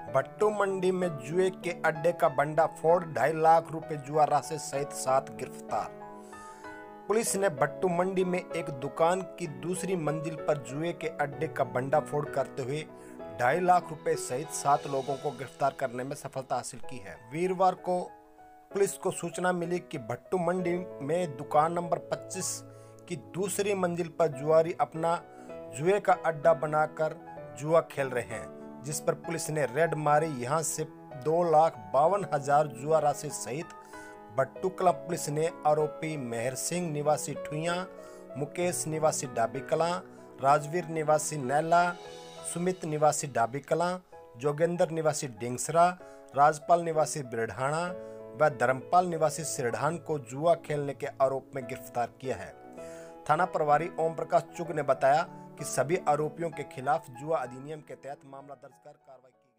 भट्टू मंडी में जुए के अड्डे का भंडाफोड़, 2.5 लाख रुपए जुआ राशि सहित 7 गिरफ्तार। पुलिस ने भट्टू मंडी में एक दुकान की दूसरी मंजिल पर जुए के अड्डे का भंडाफोड़ करते हुए 2.5 लाख रुपए सहित 7 लोगों को गिरफ्तार करने में सफलता हासिल की है। वीरवार को पुलिस को सूचना मिली कि भट्टू मंडी में दुकान नंबर 25 की दूसरी मंजिल पर जुआरी अपना जुए का अड्डा बनाकर जुआ खेल रहे हैं, जिस पर पुलिस ने रेड मारी। यहां से 2,52,000 जुआ राशि सहित भट्टू कला पुलिस ने आरोपी मेहर सिंह निवासी ठुइया, मुकेश निवासी डाबी कला, राजवीर निवासी नैला, सुमित निवासी डाबी कला, जोगेंद्र निवासी डिंगसरा, राजपाल निवासी बिरढ़ाना व धर्मपाल निवासी सिरढ़ान को जुआ खेलने के आरोप में गिरफ्तार किया है। थाना प्रभारी ओम प्रकाश चुग ने बताया कि सभी आरोपियों के खिलाफ जुआ अधिनियम के तहत मामला दर्ज कर कार्रवाई की।